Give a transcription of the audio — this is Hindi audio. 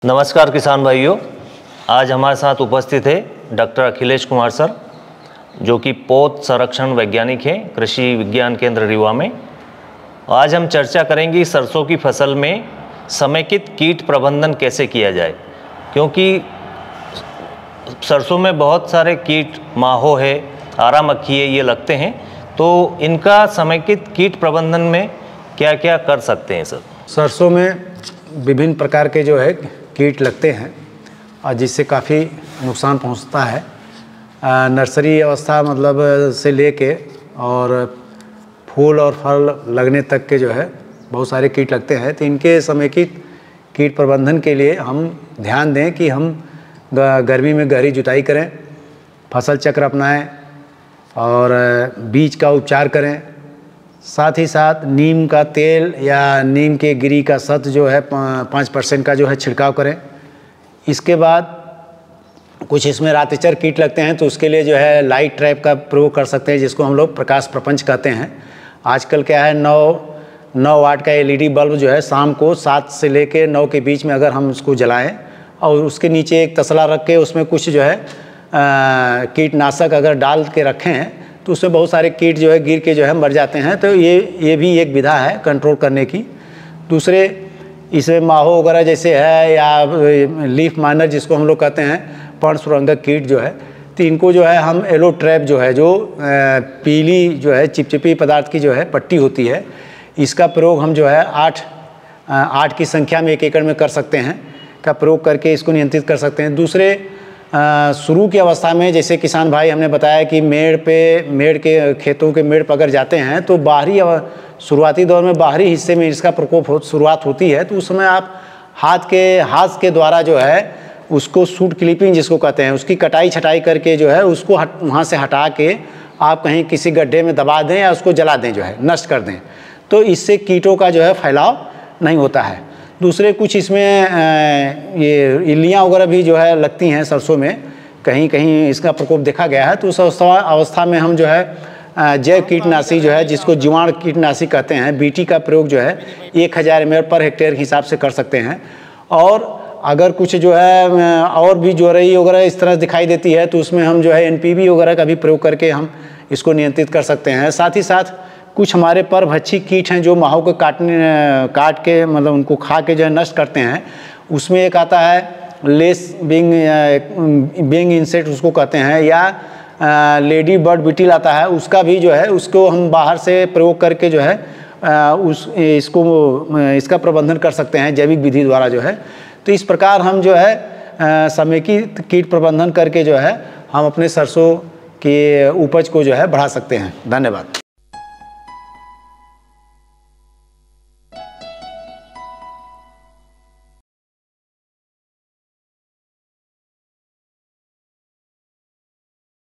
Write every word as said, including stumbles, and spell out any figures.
नमस्कार किसान भाइयों, आज हमारे साथ उपस्थित है डॉक्टर अखिलेश कुमार सर, जो कि पौध संरक्षण वैज्ञानिक हैं कृषि विज्ञान केंद्र रीवा में। आज हम चर्चा करेंगे सरसों की फसल में समेकित कीट प्रबंधन कैसे किया जाए, क्योंकि सरसों में बहुत सारे कीट, माहो है, आरा मक्खी है, ये लगते हैं। तो इनका समेकित कीट प्रबंधन में क्या क्या कर सकते हैं सर? सरसों में विभिन्न प्रकार के जो है कीट लगते हैं और जिससे काफ़ी नुकसान पहुंचता है। नर्सरी अवस्था मतलब से लेके और फूल और फल लगने तक के जो है बहुत सारे कीट लगते हैं। तो इनके समेकित कीट प्रबंधन के लिए हम ध्यान दें कि हम गर्मी में गहरी जुताई करें, फसल चक्र अपनाएं और बीज का उपचार करें। साथ ही साथ नीम का तेल या नीम के गिरी का सत जो है पाँच परसेंट का जो है छिड़काव करें। इसके बाद कुछ इसमें रातचर कीट लगते हैं तो उसके लिए जो है लाइट ट्रैप का प्रयोग कर सकते हैं, जिसको हम लोग प्रकाश प्रपंच कहते हैं। आजकल क्या है, नौ नौ वाट का एलईडी बल्ब जो है शाम को सात से लेकर नौ के बीच में अगर हम उसको जलाएं और उसके नीचे एक तसला रख के उसमें कुछ जो है कीटनाशक अगर डाल के रखें हैं तो उसमें बहुत सारे कीट जो है गिर के जो है मर जाते हैं। तो ये ये भी एक विधा है कंट्रोल करने की। दूसरे इसमें माहो वगैरह जैसे है या लीफ माइनर जिसको हम लोग कहते हैं, पर्ण सुरंगक कीट जो है, तो इनको जो है हम एलो ट्रैप जो है, जो पीली जो है चिपचिपी पदार्थ की जो है पट्टी होती है, इसका प्रयोग हम जो है आठ आठ की संख्या में एक एकड़ में कर सकते हैं का प्रयोग करके इसको नियंत्रित कर सकते हैं। दूसरे शुरू की अवस्था में जैसे किसान भाई हमने बताया कि मेड़ पे मेड़ के खेतों के मेड़ पर अगर जाते हैं तो बाहरी शुरुआती दौर में बाहरी हिस्से में इसका प्रकोप हो शुरुआत होती है, तो उस समय आप हाथ के हाथ के द्वारा जो है उसको सूट क्लिपिंग जिसको कहते हैं, उसकी कटाई छटाई करके जो है उसको हट वहाँ से हटा के आप कहीं किसी गड्ढे में दबा दें या उसको जला दें, जो है नष्ट कर दें। तो इससे कीटों का जो है फैलाव नहीं होता है। दूसरे कुछ इसमें ये इल्लियाँ वगैरह भी जो है लगती हैं सरसों में, कहीं कहीं इसका प्रकोप देखा गया है। तो उस अवस्था अवस्था में हम जो है जैव कीटनाशी जो है, जिसको जीवाणु कीटनाशी कहते हैं, बीटी का प्रयोग जो है एक हज़ार एम एल पर हेक्टेयर के हिसाब से कर सकते हैं। और अगर कुछ जो है और भी जोरई वगैरह इस तरह दिखाई देती है तो उसमें हम जो है एन पी वी वगैरह का भी प्रयोग करके हम इसको नियंत्रित कर सकते हैं। साथ ही साथ कुछ हमारे परभक्षी कीट हैं जो माहो को काटने काट के मतलब उनको खा के जो है नष्ट करते हैं। उसमें एक आता है लेस बिंग बिंग इंसेक्ट उसको कहते हैं, या लेडी बर्ड बीटिल आता है, उसका भी जो है उसको हम बाहर से प्रयोग करके जो है आ, उस इसको इसका प्रबंधन कर सकते हैं जैविक विधि द्वारा जो है। तो इस प्रकार हम जो है समेकित कीट प्रबंधन करके जो है हम अपने सरसों के उपज को जो है बढ़ा सकते हैं। धन्यवाद।